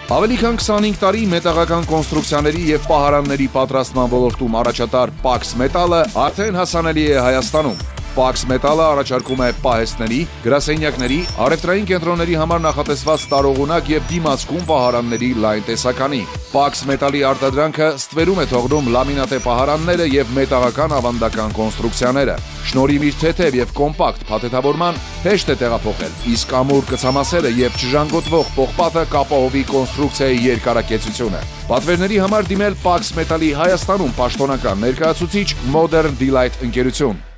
Ավելի քան 25 տարի մետաղական կոնստրուկցիաների եւ պահարանների պատրաստման ոլորտում առաջատար Paks մետալը արդեն հասանելի է Հայաստանում։ Paks մետալը առաջարկում է պահեստների, գրասենյակների, առևտրային կենտրոնների համար նախատեսված տարողունակ եւ դիմացկուն պահարանների լայն տեսականի։ Paks մետալի արտադրանքը ստվերում է թողնում լամինատե պահարանները եւ մետաղական ավանդական կոնստրուկցիաները։ Շնորհիվ իր թեթև եւ կոմպակտ փաթեթավորման հեշտ է տեղափոխել, իսկ ամուր կցամասերը եւ չժանգոտվող պողպատը կապահովի կոնստրուկցիայի երկարակեցությունը։ Պատվերների համար դիմել Paks մետալի Հայաստանում պաշտոնական ներկայացուցիչ Modern Delight ընկերություն։